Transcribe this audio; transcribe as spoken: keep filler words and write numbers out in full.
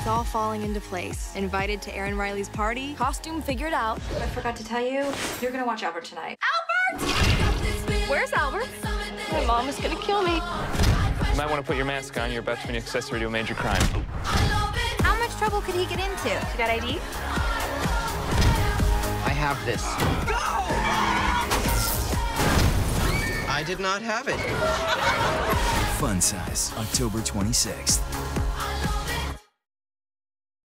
It's all falling into place. Invited to Erin Riley's party, costume figured out. I forgot to tell you, you're gonna watch Albert tonight. Albert! Where's Albert? My mom is gonna kill me. You might want to put your mask on. You're about to be an accessory to a major crime. How much trouble could he get into? You got I D? I have this. Go! I did not have it. Fun Size, October twenty-sixth.